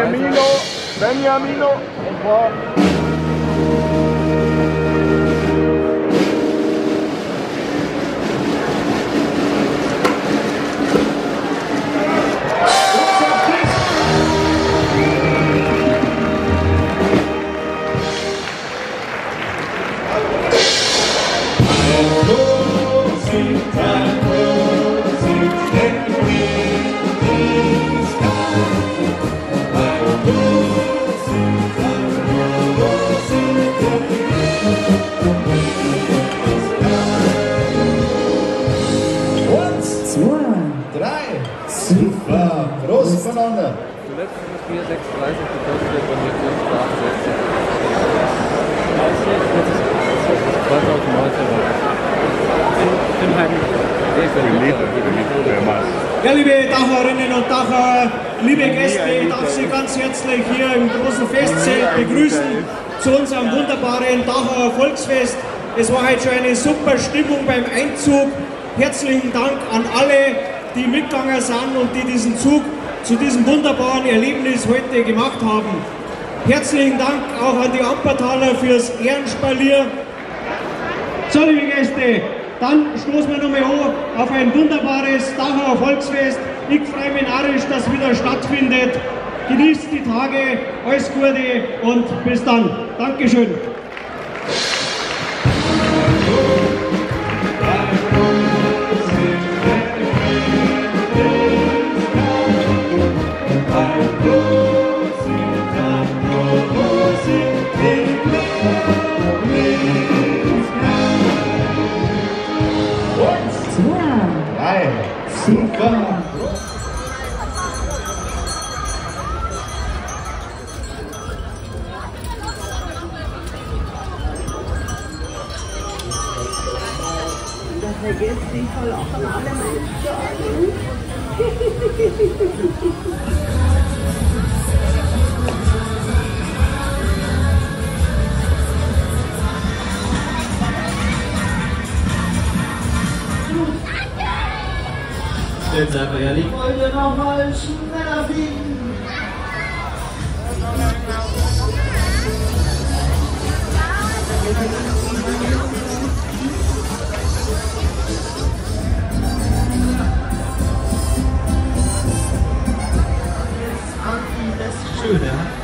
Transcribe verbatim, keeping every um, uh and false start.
Beniamino, Beniamino, au revoir. Drei. Super. Prost voneinander. Zuletzt hat es vier sechs dreißig gekostet und jetzt sind es achtundsechzig. Ja, liebe Dachauerinnen und Dachauer, liebe Gäste, ich darf Sie ganz herzlich hier im großen Festzelt begrüßen zu unserem wunderbaren Dachauer Volksfest. Es war heute schon eine super Stimmung beim Einzug. Herzlichen Dank an alle, die mitgegangen sind und die diesen Zug zu diesem wunderbaren Erlebnis heute gemacht haben. Herzlichen Dank auch an die Ampertaler fürs Ehrenspalier. So, liebe Gäste, dann stoßen wir nochmal an auf ein wunderbares Dachauer Volksfest. Ich freue mich narrisch, dass es wieder stattfindet. Genießt die Tage, alles Gute und bis dann. Dankeschön. Drei. Super. Vergesst die verlachen alle meine Sorgen. Jetzt einfach ehrlich, wollt ihr noch mal schneller fliegen? Das ist schön, ja?